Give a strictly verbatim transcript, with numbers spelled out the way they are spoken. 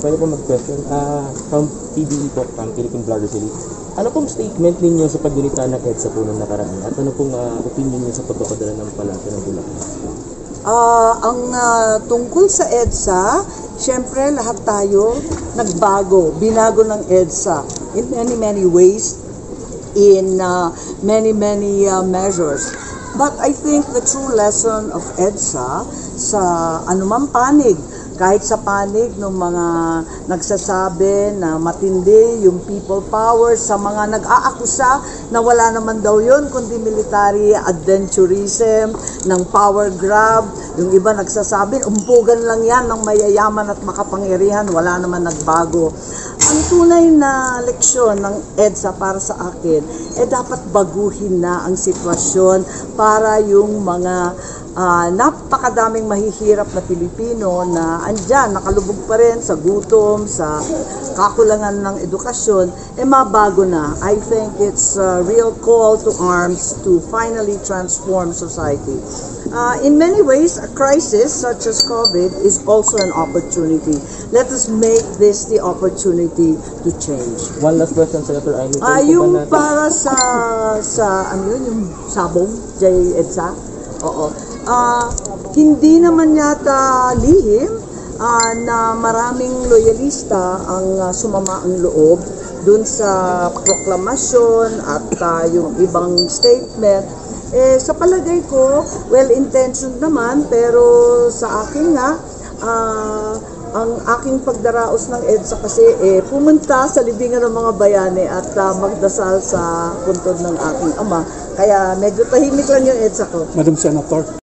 pwede po mag-question. Uh, from P B E po, from Philippine Bloggers Elite. Ano pong statement ninyo sa paggunita ng EDSA po nung nakaraan? At ano pong uh, opinion niyo sa pagpapadala ng palata ng Bulacan? Uh, ang uh, tungkol sa EDSA, syempre lahat tayo nagbago, binago ng EDSA in many, many ways, in uh, many, many uh, measures. But I think the true lesson of EDSA sa anumang panig, kahit sa panig ng mga nagsasabi na matindi yung people power, sa mga nag-aakusa na wala naman daw yun kundi military adventurism, ng power grab, yung iba nagsasabi umpugan lang yan ng mayayaman at makapangyarihan, wala naman nagbago. Ang tunay na leksyon ng EDSA para sa akin, eh dapat baguhin na ang sitwasyon para yung mga Uh, napakadaming mahihirap na Pilipino na andyan, nakalubog pa rin sa gutom, sa kakulangan ng edukasyon, eh mabago na. I think it's a real call to arms to finally transform society. Uh, in many ways, a crisis such as COVID is also an opportunity. Let us make this the opportunity to change. One last question, Senator Amy. Uh, yung para sa, sa ano yun, yung sabong, J EDSA, oo. Uh, hindi naman yata lihim uh, na maraming loyalista ang uh, sumama ang loob dun sa proklamasyon at uh, yung ibang statement. Eh, sa palagay ko, well-intentioned naman, pero sa akin nga, uh, ang aking pagdaraos ng EDSA kasi eh, pumunta sa libingan ng mga bayani at uh, magdasal sa puntod ng aking ama. Kaya medyo tahimik lang yung EDSA ko. Madam Senator.